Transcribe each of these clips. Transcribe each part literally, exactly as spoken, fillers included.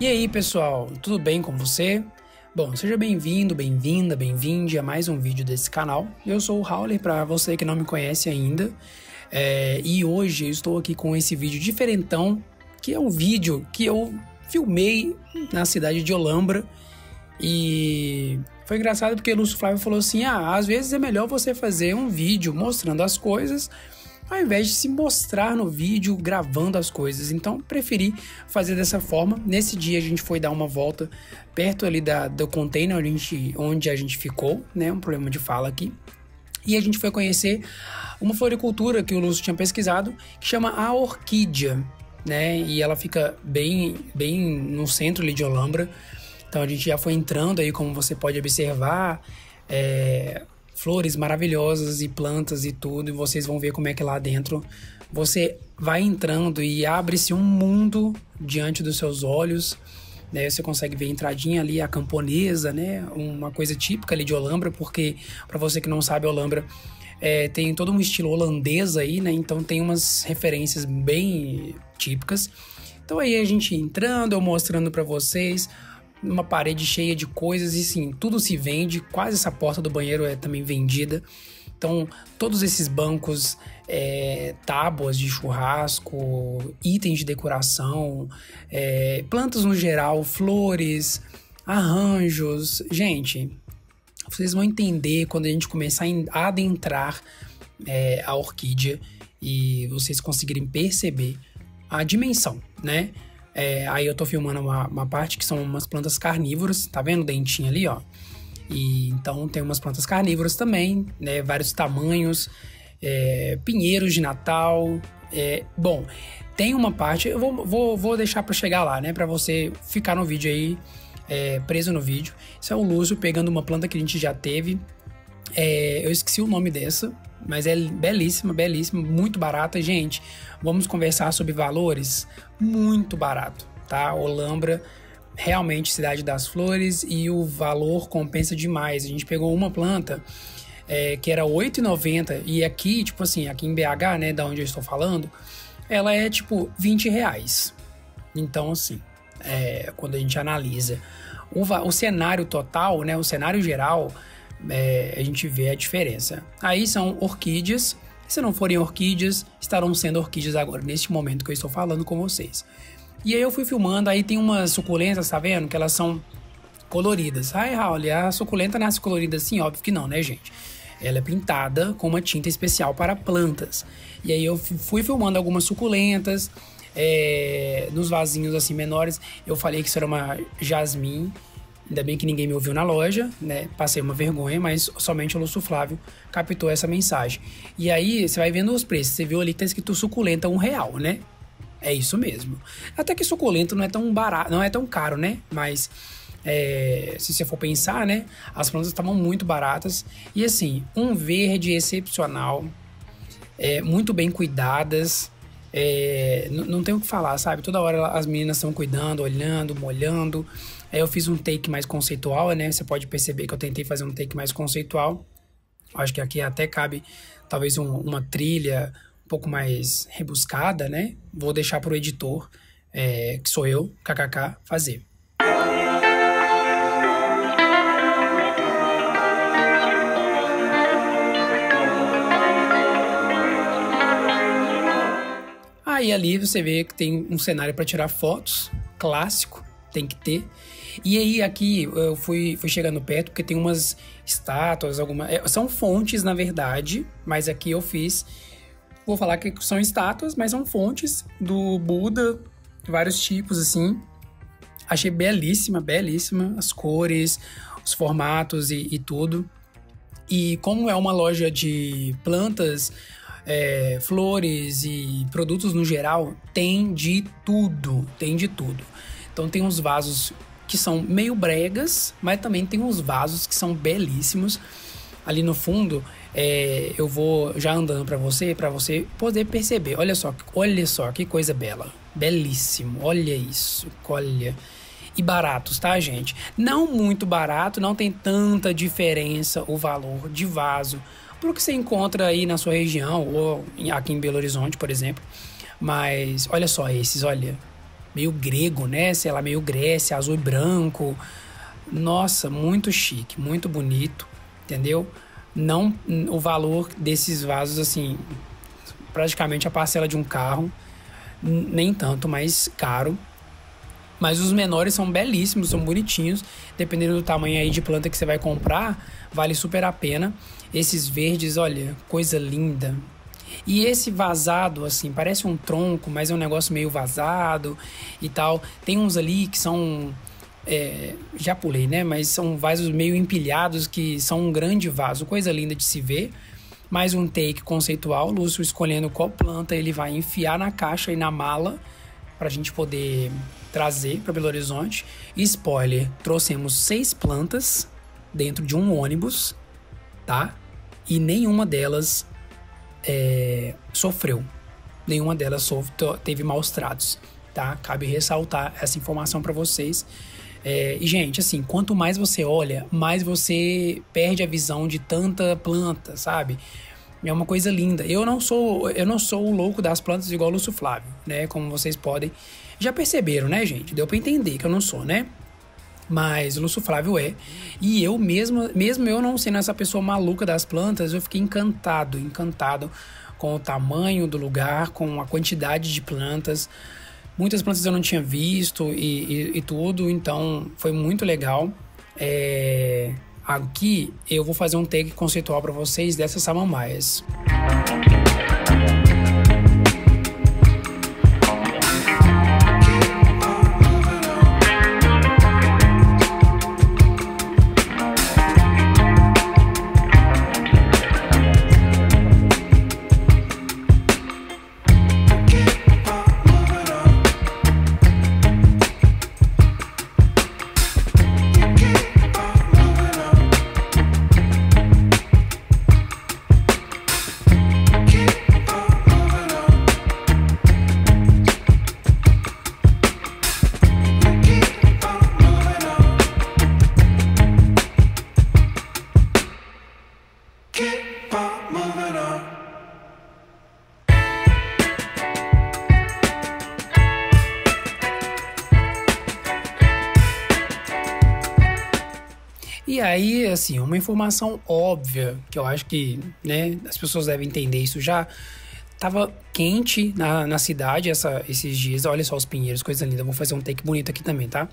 E aí, pessoal, tudo bem com você? Bom, seja bem-vindo, bem-vinda, bem-vinde a mais um vídeo desse canal. Eu sou o Howler, para você que não me conhece ainda. É, e hoje eu estou aqui com esse vídeo diferentão, que é um vídeo que eu filmei na cidade de Olambra. E foi engraçado porque o Lúcio Flávio falou assim, ah, às vezes é melhor você fazer um vídeo mostrando as coisas ao invés de se mostrar no vídeo gravando as coisas. Então preferi fazer dessa forma. Nesse dia a gente foi dar uma volta perto ali da, do container onde a, gente, onde a gente ficou, né? Um problema de fala aqui. E a gente foi conhecer uma floricultura que o Lúcio tinha pesquisado, que chama a orquídea, né? E ela fica bem, bem no centro ali de Olambra. Então a gente já foi entrando aí, como você pode observar, é, flores maravilhosas e plantas e tudo, e vocês vão ver como é que lá dentro você vai entrando e abre-se um mundo diante dos seus olhos, né? Você consegue ver a entradinha ali, a camponesa, né? Uma coisa típica ali de Olambra, porque, para você que não sabe, Olambra é, tem todo um estilo holandês aí, né? Então tem umas referências bem típicas. Então aí a gente entrando, eu mostrando para vocês uma parede cheia de coisas e sim, tudo se vende, quase essa porta do banheiro é também vendida. Então, todos esses bancos, é, tábuas de churrasco, itens de decoração, é, plantas no geral, flores, arranjos. Gente, vocês vão entender quando a gente começar a adentrar é, a orquídea e vocês conseguirem perceber a dimensão, né? É, aí eu tô filmando uma, uma parte que são umas plantas carnívoras, tá vendo o dentinho ali, ó? E então tem umas plantas carnívoras também, né? Vários tamanhos, é, pinheiros de Natal. É, bom, tem uma parte, eu vou, vou, vou deixar pra chegar lá, né? Pra você ficar no vídeo aí, é, preso no vídeo. Isso é o Lúcio pegando uma planta que a gente já teve. É, eu esqueci o nome dessa, mas é belíssima, belíssima, muito barata. Gente, vamos conversar sobre valores? Muito barato, tá? Olambra, realmente cidade das flores, e o valor compensa demais. A gente pegou uma planta é, que era oito reais e noventa centavos e aqui, tipo assim, aqui em B H, né, da onde eu estou falando, ela é tipo vinte reais. Então, assim, é, quando a gente analisa o, o cenário total, né, o cenário geral, É, a gente vê a diferença. Aí são orquídeas. Se não forem orquídeas, estarão sendo orquídeas agora, neste momento que eu estou falando com vocês. E aí eu fui filmando, aí tem umas suculentas, tá vendo? Que elas são coloridas. Ai, Raul, a suculenta nasce colorida assim? Óbvio que não, né, gente? Ela é pintada com uma tinta especial para plantas. E aí eu fui filmando algumas suculentas, é, nos vasinhos assim menores. Eu falei que isso era uma jasmim. Ainda bem que ninguém me ouviu na loja, né? Passei uma vergonha, mas somente o Lúcio Flávio captou essa mensagem. E aí, você vai vendo os preços. Você viu ali que tá escrito suculenta um real, né? É isso mesmo. Até que suculento não é tão barato, não é tão caro, né? Mas, é, se você for pensar, né? As plantas estavam muito baratas. E assim, um verde excepcional, é, muito bem cuidadas. É, não tem o que falar, sabe? Toda hora as meninas estão cuidando, olhando, molhando. Aí eu fiz um take mais conceitual, né? Você pode perceber que eu tentei fazer um take mais conceitual. Acho que aqui até cabe talvez um, uma trilha um pouco mais rebuscada, né? Vou deixar para o editor, é, que sou eu, kkk, fazer. Aí ali você vê que tem um cenário para tirar fotos, clássico, tem que ter. E aí aqui eu fui, fui chegando perto porque tem umas estátuas, algumas, são fontes na verdade, mas aqui eu fiz, vou falar que são estátuas, mas são fontes do Buda, vários tipos assim. Achei belíssima, belíssima, as cores, os formatos e, e tudo. E como é uma loja de plantas, é, flores e produtos no geral, tem de tudo, tem de tudo. Então tem uns vasos que são meio bregas, mas também tem uns vasos que são belíssimos. Ali no fundo, é, eu vou já andando para você, para você poder perceber. Olha só, olha só que coisa bela, belíssimo. Olha isso, olha. E baratos, tá, gente? Não muito barato, não tem tanta diferença o valor de vaso pro que você encontra aí na sua região ou aqui em Belo Horizonte, por exemplo. Mas olha só esses, olha. meio grego, né? Sei lá, meio Grécia, azul e branco. Nossa, muito chique, muito bonito, entendeu? Não, o valor desses vasos, assim, praticamente a parcela de um carro, nem tanto, mais caro. Mas os menores são belíssimos, são bonitinhos. Dependendo do tamanho aí de planta que você vai comprar, vale super a pena. Esses verdes, olha, coisa linda. E esse vazado, assim, parece um tronco, mas é um negócio meio vazado e tal. Tem uns ali que são... É, já pulei, né? Mas são vasos meio empilhados que são um grande vaso. Coisa linda de se ver. Mais um take conceitual. Lúcio escolhendo qual planta ele vai enfiar na caixa e na mala pra gente poder trazer para Belo Horizonte. E spoiler, trouxemos seis plantas dentro de um ônibus, tá? E nenhuma delas é, sofreu. Nenhuma delas sofre, teve maus tratos, tá? Cabe ressaltar essa informação para vocês. É, e, gente, assim, quanto mais você olha, mais você perde a visão de tanta planta, sabe? É uma coisa linda. Eu não sou, eu não sou o louco das plantas igual o Lúcio Flávio, né? Como vocês podem... Já perceberam, né, gente? Deu pra entender que eu não sou, né? Mas o Lúcio Flávio é. E eu mesmo, mesmo eu não sendo essa pessoa maluca das plantas, eu fiquei encantado, encantado com o tamanho do lugar, com a quantidade de plantas. Muitas plantas eu não tinha visto e, e, e tudo, então foi muito legal. É... Aqui eu vou fazer um take conceitual para vocês dessas samambaias. E aí, assim, uma informação óbvia, que eu acho que, né, as pessoas devem entender isso já. Tava quente na, na cidade essa, esses dias. Olha só os pinheiros, coisa linda. Vou fazer um take bonito aqui também, tá?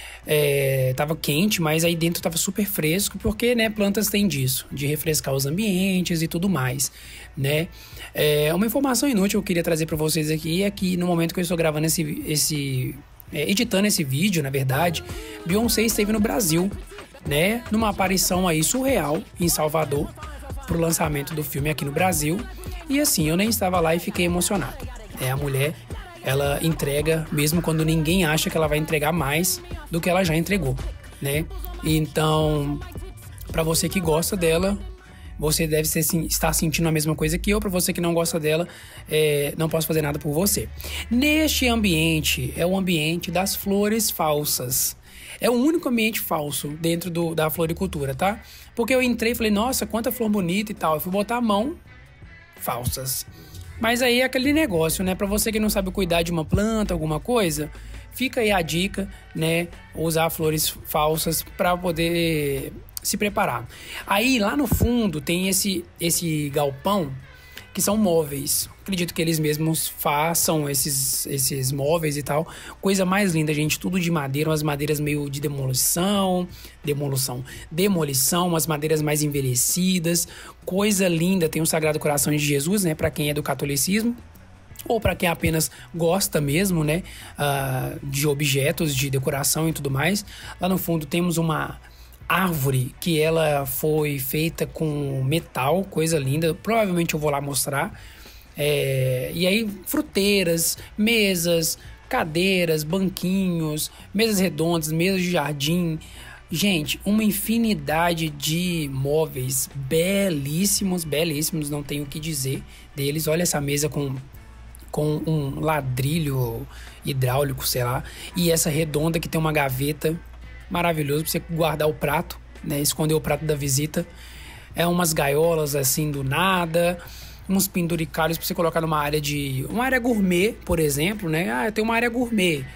É, tava quente, mas aí dentro tava super fresco, porque, né, plantas têm disso, de refrescar os ambientes e tudo mais, né? É, uma informação inútil que eu queria trazer para vocês aqui é que no momento que eu estou gravando esse... esse é, editando esse vídeo, na verdade, Beyoncé esteve no Brasil, né, numa aparição aí surreal em Salvador pro lançamento do filme aqui no Brasil. E assim, eu nem estava lá e fiquei emocionado. É, a mulher, ela entrega mesmo quando ninguém acha que ela vai entregar mais do que ela já entregou, né? Então, para você que gosta dela, você deve ser, estar sentindo a mesma coisa que eu. Para você que não gosta dela, é, não posso fazer nada por você. Neste ambiente, é o ambiente das flores falsas. É o único ambiente falso dentro do, da floricultura, tá? Porque eu entrei e falei, nossa, quanta flor bonita e tal. Eu fui botar a mão, falsas. Mas aí é aquele negócio, né? Pra você que não sabe cuidar de uma planta, alguma coisa, fica aí a dica, né? Usar flores falsas pra poder se preparar. Aí lá no fundo tem esse, esse galpão que são móveis. Acredito que eles mesmos façam esses, esses móveis e tal. Coisa mais linda, gente. Tudo de madeira, umas madeiras meio de demolição, demolição, demolição, umas madeiras mais envelhecidas. Coisa linda. Tem o Sagrado Coração de Jesus, né? Para quem é do catolicismo. Ou para quem apenas gosta mesmo, né? Uh, de objetos, de decoração e tudo mais. Lá no fundo temos uma árvore que ela foi feita com metal, coisa linda. Provavelmente eu vou lá mostrar. É, e aí fruteiras, mesas, cadeiras, banquinhos, mesas redondas, mesas de jardim. Gente, uma infinidade de móveis belíssimos, belíssimos, não tenho o que dizer deles. Olha essa mesa com, com um ladrilho hidráulico, sei lá. E essa redonda que tem uma gaveta, maravilhoso para você guardar o prato, né? Esconder o prato da visita. É umas gaiolas assim do nada, uns penduricalhos para você colocar numa área de... uma área gourmet, por exemplo, né? Ah, eu tenho uma área gourmet.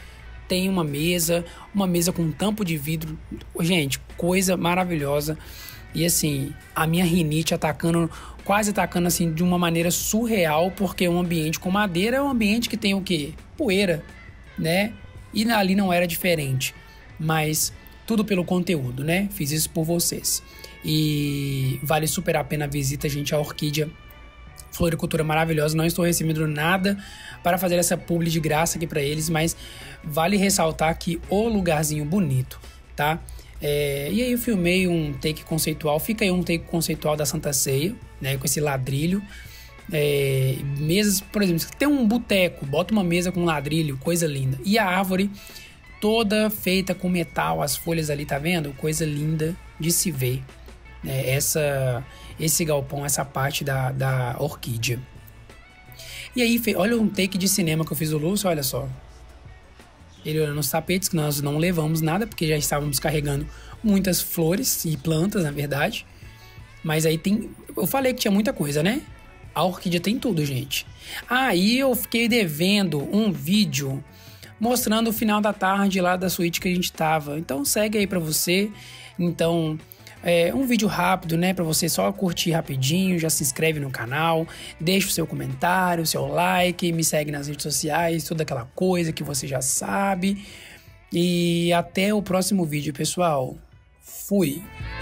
tem uma mesa, uma mesa com tampo de vidro. Gente, coisa maravilhosa. E assim, a minha rinite atacando, quase atacando assim de uma maneira surreal, porque um ambiente com madeira é um ambiente que tem o quê? Poeira, né? E ali não era diferente. Mas tudo pelo conteúdo, né? Fiz isso por vocês. E vale super a pena a visita, gente, à Orquídea. Floricultura maravilhosa. Não estou recebendo nada para fazer essa publi de graça aqui para eles, mas vale ressaltar que o lugarzinho bonito, tá? É, e aí eu filmei um take conceitual. Fica aí um take conceitual da Santa Ceia, né? Com esse ladrilho. É, mesas, por exemplo, se tem um boteco, bota uma mesa com ladrilho, coisa linda. E a árvore toda feita com metal, as folhas ali, tá vendo? Coisa linda de se ver. É, essa, esse galpão, essa parte da, da Orquídea. E aí, olha um take de cinema que eu fiz do Lúcio, olha só. Ele olhando os tapetes, que nós não levamos nada, porque já estávamos carregando muitas flores e plantas, na verdade. Mas aí tem... Eu falei que tinha muita coisa, né? A Orquídea tem tudo, gente. Aí eu fiquei devendo um vídeo mostrando o final da tarde lá da suíte que a gente tava. Então segue aí pra você. Então... É um vídeo rápido, né? Pra você só curtir rapidinho, já se inscreve no canal, deixa o seu comentário, o seu like, me segue nas redes sociais, toda aquela coisa que você já sabe. E até o próximo vídeo, pessoal. Fui!